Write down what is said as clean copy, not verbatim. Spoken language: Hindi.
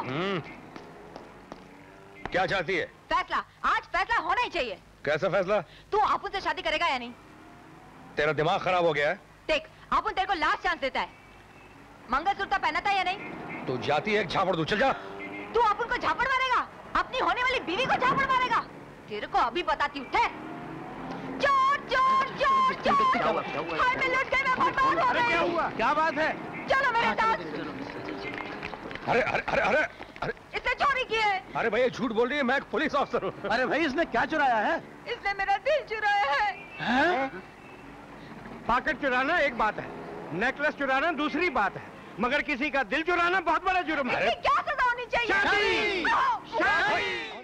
क्या चाहती है? फैसला, आज फैसला होना ही चाहिए। कैसा फैसला? तू अपुन से शादी करेगा या नहीं? तेरा दिमाग खराब हो गया है? देख, अपुन तेरे को लास्ट चांस देता है। मंगलसूत्र पहना था या नहीं? तू जाती है, एक झापड़ दूं, चल जा। तू अपुन को झापड़ मारेगा? अपनी होने वाली बीवी को झापड़ मारेगा? तेरे को अभी बताती हूँ। चोर चोर चोर चोर! हाय मैं लुट गई, मैं बर्बाद हो गई। क्या हुआ? क्या बात है? चलो मेरे साथ। अरे अरे अरे अरे अरे इसने चोरी की है। अरे भाई ये झूठ बोल रही है, मैं एक पुलिस ऑफिसर हूँ। अरे भाई इसने क्या चुराया है? इसने मेरा दिल चुराया है। पॉकेट चुराना एक बात है, नेकलेस चुराना दूसरी बात है, मगर किसी का दिल चुराना बहुत बड़ा जुर्म है। इसकी क्या सजा होनी चाहिए? शादी! शादी!